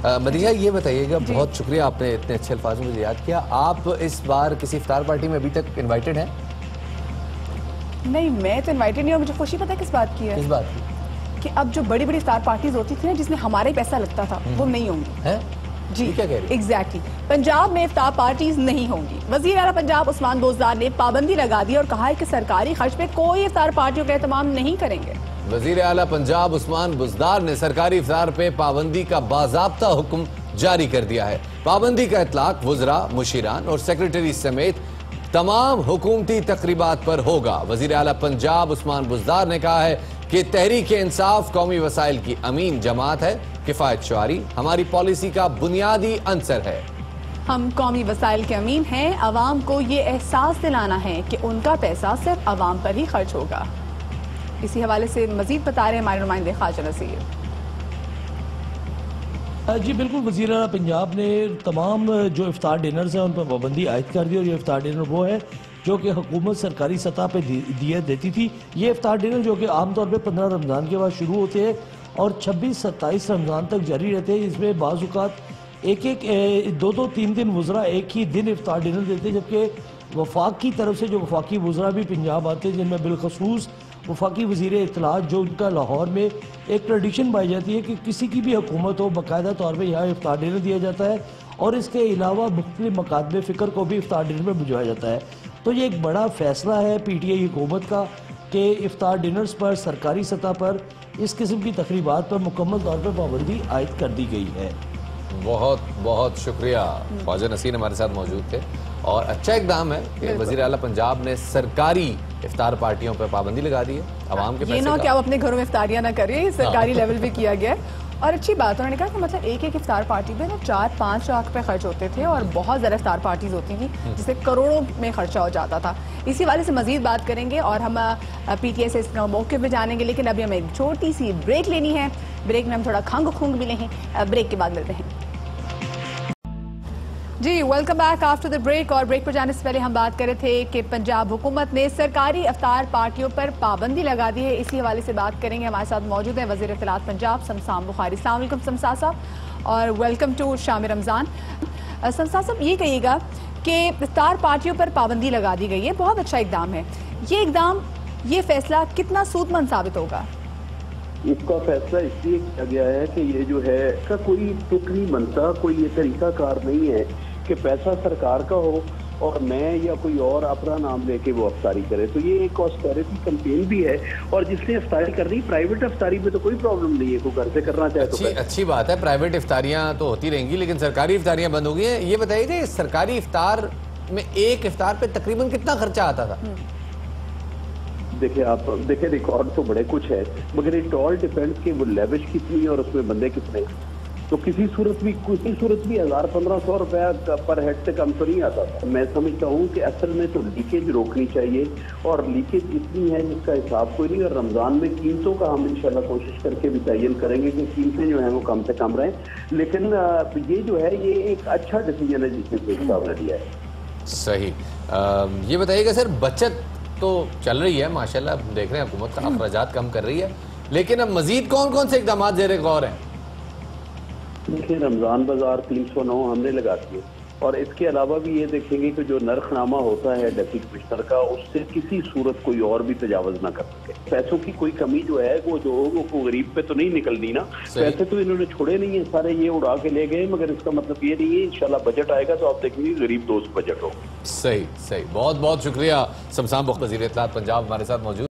मदीहा, ये बताइएगा, बहुत शुक्रिया, आपने इतने अच्छे अल्फाजों में याद किया। आप इस बार किसी इफ्तार पार्टी में अभी तक इनवाइटेड हैं? नहीं, मैं तो इनवाइटेड नहीं हूँ। मुझे खुशी पता है किस बात की है? किस बात की? कि अब जो बड़ी बड़ी इफ्तार पार्टीज होती थी ना, जिसमें हमारा ही पैसा लगता था, वो नहीं होंगी। है जी, क्या कह रही? एग्जैक्टली। पंजाब में इफ्तार पार्टीज नहीं होंगी। वजीर आला पंजाब उस्मान बुज़दार ने पाबंदी लगा दी और कहा है कि सरकारी खर्च पे कोई इफ्तार पार्टियों का एहतमाम नहीं करेंगे। वजीर आला पंजाब उस्मान बुज़दार ने सरकारी इफ्तार पे पाबंदी का बाज़ाब्ता हुक्म जारी कर दिया है। पाबंदी का इतलाक वुज़रा, मुशीरान और सेक्रेटरी समेत तमाम हुकूमती तकरीबात पर होगा। वजीर आला पंजाब उस्मान बुज़दार ने कहा है कि तहरीक इंसाफ कौमी वसाइल की अमीन जमात है। किफायत शुआरी हमारी पॉलिसी का बुनियादी अंसर है। हम कौमी वसाइल के अमीन हैं। अवाम को ये एहसास दिलाना है कि उनका पैसा सिर्फ अवाम पर ही खर्च होगा। इसी हवाले से मजीद बता रहे हैं हमारे नुमाइंदे ख्वाजा नसीर। जी बिल्कुल, वज़ीर आला पंजाब ने तमाम जो इफ्तार डिनर्स हैं उन पर पाबंदी आयद कर दी और ये इफ्तार डिनर वो है जो कि हुकूमत सरकारी सतह पर दिया देती थी। ये इफ्तार डिनर जो कि आमतौर पर 15 रमज़ान के बाद शुरू होते हैं और 26-27 रमज़ान तक जारी रहते हैं। इसमें बाज़ एक 2-3 दिन वुज़रा एक ही दिन इफ्तार डिनर देते हैं, जबकि वफाक की तरफ से जो वफाकी वुज़रा भी पंजाब आते हैं, जिनमें बिलखसूस वफाकी वज़ीर इत्तलात, जो उनका लाहौर में एक ट्रेडिशन पाई जाती है कि किसी की भी हुकूमत हो बाकायदा तौर पर यहाँ इफ्तार डिनर दिया जाता है और इसके अलावा मुख्तलिफ मकातब फ़िक्र को भी इफ्तार डिनर में भिजवाया जाता है। तो ये एक बड़ा फैसला है PTI हुकूमत का कि इफ्तार डिनर्स पर सरकारी सतह पर इस किस्म की तकरीबात पर मुकम्मल तौर पर पाबंदी आयद कर दी गई है। बहुत बहुत शुक्रिया। ख्वाजा नसीर हमारे साथ मौजूद थे और अच्छा इकदाम है कि वज़ीर आला पंजाब ने सरकारी इफ्तार पार्टियों पर पाबंदी लगा दी है। अवाम के पैसे ये ना कि आप अपने घरों में इफ्तारियां ना करिए, सरकारी लेवल पे किया गया है और अच्छी बात। उन्होंने कहा कि मतलब एक इफ्तार पार्टी पे ना 4-5 लाख रुपए खर्च होते थे और बहुत ज़्यादा इफ्तार पार्टीज होती थी जिससे करोड़ों में खर्चा हो जाता था। इसी वाले से मजीद बात करेंगे और हम PTI से इसका मौके पे जानेंगे, लेकिन अभी हमें एक छोटी सी ब्रेक लेनी है। ब्रेक में हम थोड़ा खंग खुंग मिले हैं। ब्रेक के बाद मिलते हैं ji. Welcome back after the break. और ब्रेक पर जाने से पहले हम बात कर रहे थे कि पंजाब हुकूमत ने सरकारी इफ्तार पार्टियों पर पाबंदी लगा दी है। इसी हवाले से बात करेंगे। हमारे साथ मौजूद है वज़ीर इत्तलात पंजाब शमशान बुखारी। अस्सलाम वालेकुम शमशान साहब और वेलकम टू शाम रमज़ान। शमशान साहब, ये कहिएगा कि इफ्तार पार्टियों पर पाबंदी लगा दी गई है, बहुत अच्छा इकदाम है। ये फैसला कितना सूदमंद साबित होगा? इसका फैसला इसलिए किया गया है कि ये जो है इसका कोई तुक नहीं बनता, कोई ये तरीकाकार नहीं है कि पैसा सरकार का हो और मैं या कोई और अपना नाम लेके वो अफ्तारी करे। तो ये एक ऑस्पेरिटी कैंपेन भी है और जिसने अफ्तारी करनी, प्राइवेट अफ्तारी में तो कोई प्रॉब्लम नहीं है, कोई घर से करना चाहे तो अच्छी बात है। प्राइवेट इफ्तारियां तो होती रहेंगी लेकिन सरकारी इफ्तारियां बंद हो गई है। ये बताइए, सरकारी इफ्तार में एक इफ्तार पे तकरीबन कितना खर्चा आता था? देखिए रिकॉर्ड तो बड़े कुछ है, मगर इट ऑल डिपेंड्स कि वो लेविश कितनी और उसमें बंदे कितने। तो किसी सूरत भी 1000-1500 रुपया पर हेड से कम तो नहीं आता था। मैं समझता हूँ कि असल में तो लीकेज रोकनी चाहिए और लीकेज इतनी है जिसका हिसाब कोई नहीं। और रमज़ान में कीमतों का हम इंशाल्लाह कोशिश करके भी तयन करेंगे कि कीमतें जो हैं वो कम से कम रहें। लेकिन ये जो है ये एक अच्छा डिसीजन है जिसने साहब ने लिया है। सही। ये बताइएगा सर, बचत तो चल रही है माशाल्लाह, देख रहे हैं हुकूमत अखराजात कम कर रही है, लेकिन अब मजीद कौन कौन से इकदाम ज़ेरे गौर हैं? देखिए, रमज़ान बाजार 309 हमने लगा दिए और इसके अलावा भी ये देखेंगे कि जो नरखनामा होता है डिप्टी कमिश्नर का, उससे किसी सूरत कोई और भी तजावज़ ना कर सके। पैसों की कोई कमी जो है वो गरीब पे तो नहीं निकलनी ना। पैसे तो इन्होंने छोड़े नहीं है, सारे ये उड़ा के ले गए, मगर इसका मतलब ये नहीं है इंशाल्लाह बजट आएगा तो आप देखेंगे गरीब दोस्त बजट हो। सही। बहुत बहुत शुक्रिया शमशान बुखारी, वज़ीर इत्तलात पंजाब हमारे साथ मौजूद।